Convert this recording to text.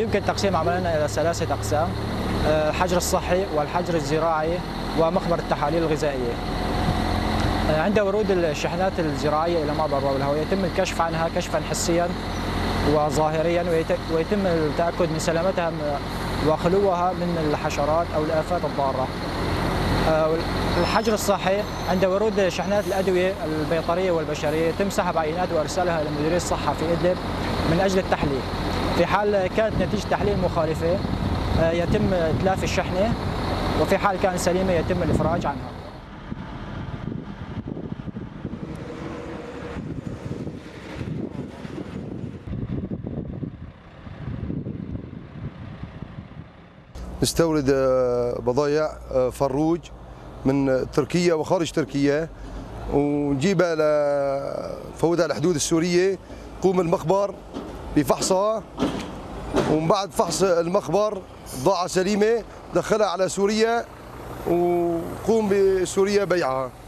يمكن تقسيم عملنا إلى 3 أقسام: الحجر الصحي والحجر الزراعي ومخبر التحاليل الغذائية. عند ورود الشحنات الزراعية إلى معبر باب الهوى يتم الكشف عنها كشفا حسيا وظاهريا، ويتم التأكد من سلامتها وخلوها من الحشرات أو الآفات الضارة. الحجر الصحي عند ورود شحنات الأدوية البيطرية والبشرية يتم سحب عينات وإرسالها إلى مديرية الصحة في إدلب من أجل التحليل. في حال كانت نتيجة تحليل مخالفة يتم إتلاف الشحنة، وفي حال كانت سليمة يتم الإفراج عنها. نستورد بضائع فروج من تركيا وخارج تركيا، ونجيبها نفوتها على الحدود السورية. قوم المخبر بفحصها، ومن بعد فحص المخبر بضاعة سليمة دخلها على سوريا، وقوم بسوريا بيعها.